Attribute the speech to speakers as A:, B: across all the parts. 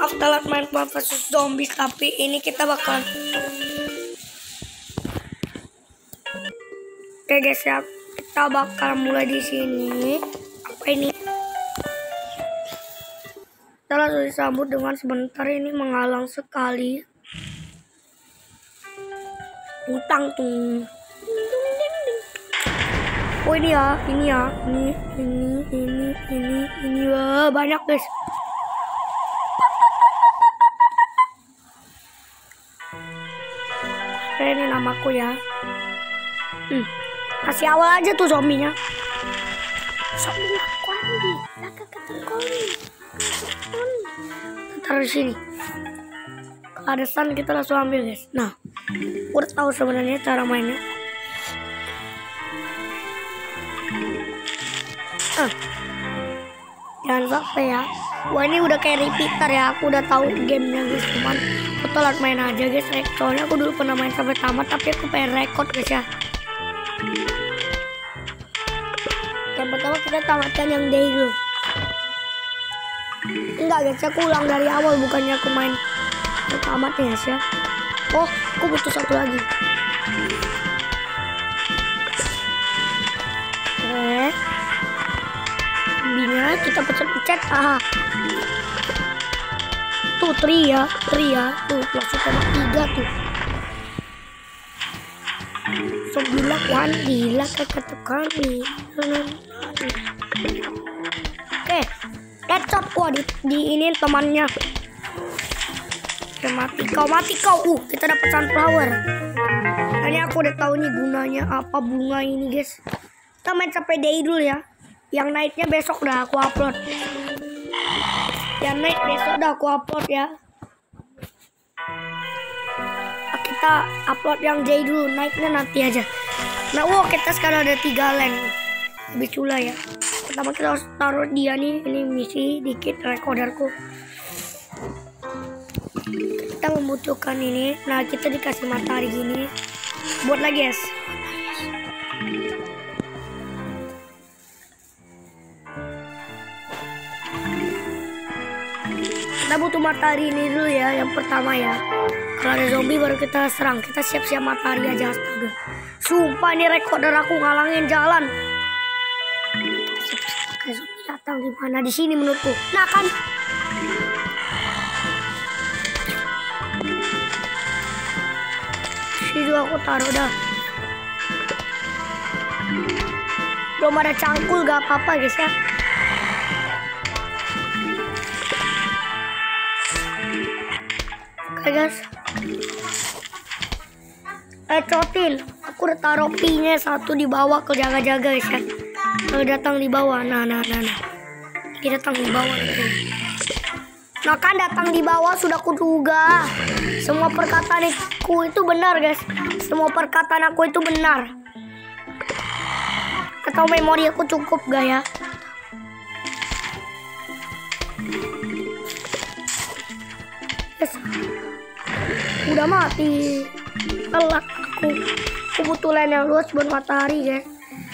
A: Aku telat main Plants vs Zombies, tapi ini kita bakal oke guys ya, kita bakal mulai di sini. Apa ini? Kita langsung disambut dengan sebentar, ini menghalang sekali. Utang tuh. Oh ini ya, ini wah banyak guys. Ini namaku ya. Kasih awal aja tuh zombinya. Zombie lakuandi, laka kategori. Taruh di sini. Kalau ada stand kita langsung ambil guys. Nah, udah tahu sebenarnya cara mainnya. Jangan sampai ya. Wah ini udah kayak repeater ya. Aku udah tahu gamenya guys. Cuman aku telat main aja guys. Soalnya aku dulu pernah main sampai tamat, tapi aku pengen record guys ya. Yang pertama kita tamatkan yang day dulu. Enggak guys, aku ulang dari awal, bukannya aku main tamat ya guys ya. Oh, aku butuh satu lagi. Bina kita pencet-pencet. Tuh tri ya, tuh langsung sama 3 tuh. Sembilan wandila kata kami. Oke, headshot. Wah di ini temannya. Oke, mati kau. Kita dapat sunflower. Ini aku udah tahu nih gunanya apa bunga ini guys. Kita main sampai day dulu ya. Yang naiknya besok dah aku upload. Yang naik besok dah aku upload ya. Kita upload yang day dulu, naiknya nanti aja. Nah, kita sekarang ada 3 land. Lebih cula ya. Pertama kita harus taruh dia nih. Ini misi dikit recorderku. Kita membutuhkan ini. Nah, kita dikasih matahari gini. Buat lagi guys. Kita butuh matahari ini dulu ya, yang pertama ya. Kalau ada zombie baru kita serang. Kita siap-siap matahari aja, astaga. Sumpah ini recorder aku ngalangin jalan. Kayak zombie datang di mana? Di sini menurutku. Nah kan. Situ aku taruh dah. Belum ada cangkul, gak apa-apa guys ya. Oke guys, cotin. Aku udah taruh P-nya 1 di bawah, ke jaga-jaga guys ya. Kalau datang di bawah, nah. Ini datang di bawah. Nah kan datang di bawah sudah kuduga. Semua perkataan aku itu benar guys. Semua perkataan aku itu benar. Atau memori aku cukup gak ya? Yes. Udah mati. Telat aku. Aku butuh land yang luas buat matahari guys.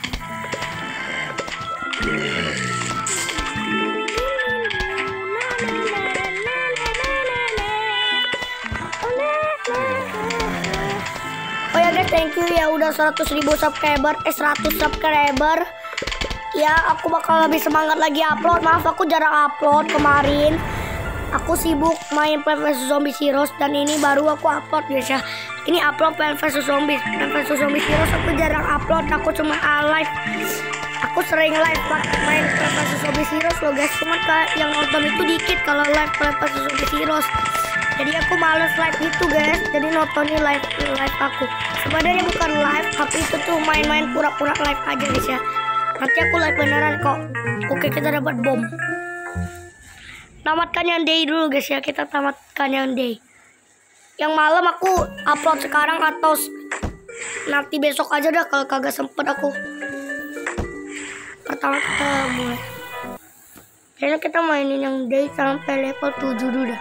A: Oh ya guys, thank you ya udah 100.000 subscriber. 100 subscriber. Ya aku bakal lebih semangat lagi upload. Maaf aku jarang upload kemarin. Aku sibuk main Plants vs Zombies Heroes dan ini baru aku upload guys ya. Ini upload Plants vs Zombies. Plants vs Zombies Heroes aku jarang upload. Aku cuma live. Aku sering live main Plants vs Zombies Heroes loh guys. Cuma yang nonton itu dikit kalau live Plants vs Zombies Heroes. Jadi aku males live itu guys. Jadi nontonnya live aku. Sebenarnya bukan live, tapi itu tuh main-main pura-pura live aja guys ya. Nanti aku live beneran kok. Oke, kita dapat bom. Tamatkan yang day dulu guys ya. Kita tamatkan yang day. Yang malam aku upload sekarang atau nanti besok aja dah kalau kagak sempet aku. Pertama kita mulai. Kayaknya kita mainin yang day sampai level 7 dulu dah.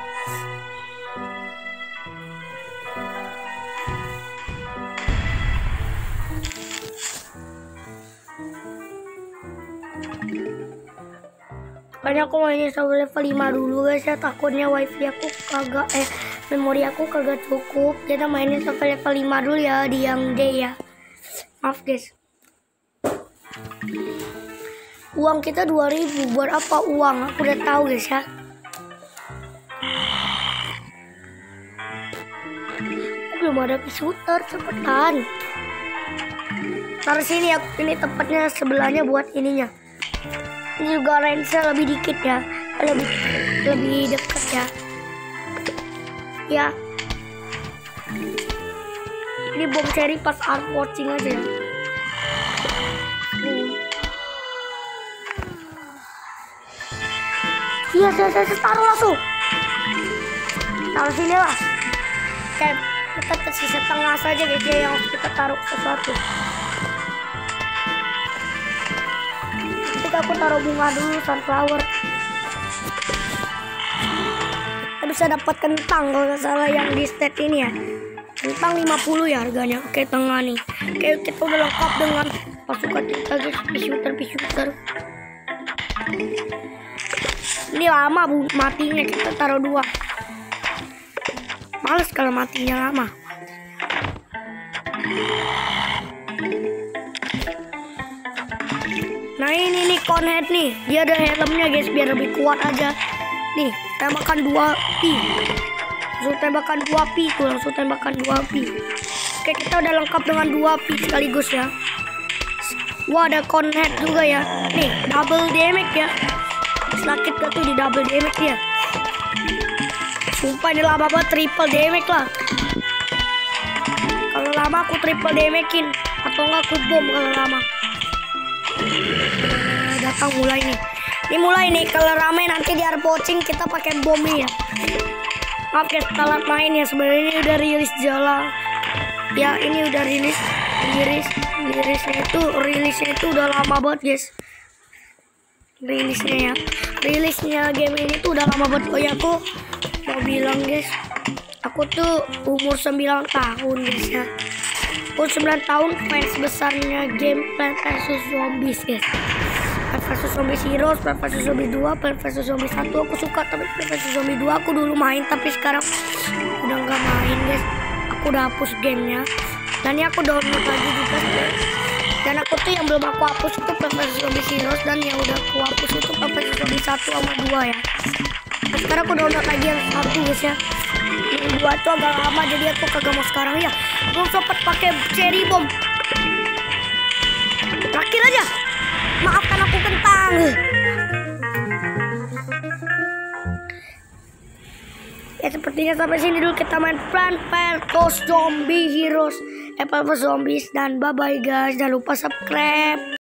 A: Makanya aku mainnya sampai level 5 dulu guys ya, takutnya wifi aku kagak memori aku kagak cukup. Kita mainin sampai level 5 dulu ya di yang D ya. Maaf guys. Uang kita 2000, buat apa uang? Aku udah tahu guys ya. Belum ada shooter, cepetan. Taruh sini ya, ini tempatnya sebelahnya buat ininya. Ini juga range-nya lebih dikit ya, lebih dekat ya. Ya. Ini bom cherry pas art watching aja ya. Iya, saya taruh langsung. Taruh sini lah. Kayak kita tersisa tengah saja guys ya, yang harus kita taruh sesuatu. Nanti aku taruh bunga dulu, sunflower. Kita bisa dapat kentang kalau nggak salah yang di state ini ya. Kentang 50 ya harganya. Oke, tengah nih. Oke, kita udah lengkap dengan pasukan kita guys. Pisuter. Ini lama bu matinya, kita taruh 2. Males kalau matinya lama. Nah ini nih conhead nih, dia ada helmnya guys biar lebih kuat aja. Nih tembakan 2 pi, langsung tembakan 2 pi tuh, langsung tembakan 2 pi. Oke, kita udah lengkap dengan 2 pi sekaligus ya. Wah, ada conhead juga ya. Nih double damage ya. Sakit gak tuh di double damage ya? Sumpah ini lama banget, triple damage lah. Kalau lama aku triple damage-in, atau enggak aku bom kalau lama. Datang mulai nih. Ini mulai nih, kalau ramai nanti di arpocing kita pakai bom nih ya. Maaf guys, telat main ya, sebenarnya ini udah rilis jala. Ya ini udah rilisnya itu udah lama banget guys. Rilisnya game ini tuh udah lama banget. Oh ya, aku mau bilang guys, aku tuh umur 9 tahun guys ya. Umur 9 tahun fans besarnya game Plants vs Zombies guys. Plants vs Zombies Heroes, Plants vs Zombies 2, Plants vs Zombies 1 aku suka, tapi Plants vs Zombies 2 aku dulu main tapi sekarang udah nggak main guys. Aku udah hapus gamenya. Dan ini aku download lagi juga guys. Dan aku tuh yang belum aku hapus itu Plants vs Zombies Heroes, dan yang udah aku hapus itu Plants vs Zombies 1 sama 2 ya. Nah, sekarang aku download lagi yang 1 guys ya. Yang 2 itu agak lama jadi aku kagak mau sekarang ya. Belum sempat pakai cherry bomb. Terakhir aja. Maafkan aku kentang. Ya sepertinya sampai sini dulu kita main Plants vs Zombies Heroes, Plants vs Zombies, dan bye bye guys. Jangan lupa subscribe.